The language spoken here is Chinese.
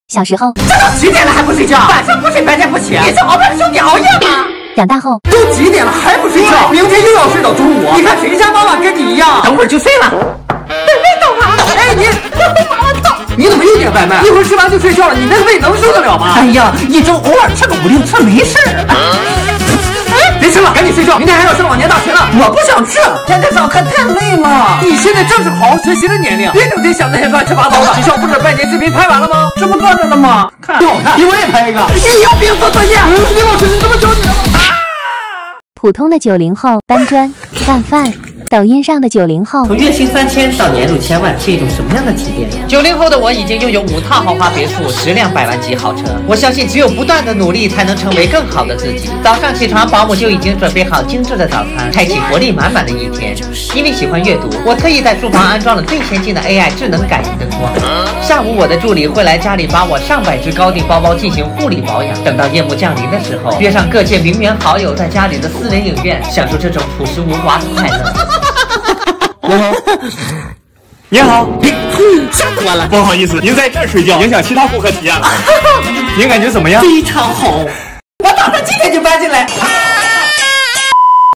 小时候， 这都几点了还不睡觉？晚上不睡，白天不起，你是熬夜的兄弟熬夜吗？ 长大后， 都几点了还不睡觉？明天又要睡到中午。你看谁家妈妈跟你一样？等会儿就睡了。胃等完了。哎你，你怎么又点外卖？一会儿吃完就睡觉了，你那个胃能受得了吗？哎呀，一周偶尔吃个5、6次没事。别吃了，赶紧睡觉，明天还要上老年大学呢。我不想吃，天天上课太累了。你现在正是好好学习的年龄，别整天想那些乱七八糟的。学校不是拜年视频拍完了吗？这不搁着呢吗？看，挺好看。给我也拍一个。你有病做作业？李老师，你这么教你了吗？ 普通的90后搬砖干饭。抖音上的90后， 从月薪3000到年入千万是一种什么样的体验？90后的我已经拥有5套豪华别墅，10辆100万级豪车。我相信，只有不断的努力，才能成为更好的自己。早上起床，保姆就已经准备好精致的早餐，开启活力满满的一天。因为喜欢阅读，我特意在书房安装了最先进的 AI 智能感应灯光。下午，我的助理会来家里把我上百只高定包包进行护理保养。等到夜幕降临的时候，约上各界名媛好友，在家里的私人影院，享受这种朴实无华的快乐。 您好， 吓死我了！ 不好意思，您在这儿睡觉，影响其他顾客体验了。您感觉怎么样？ 非常好，我打算今天就搬进来。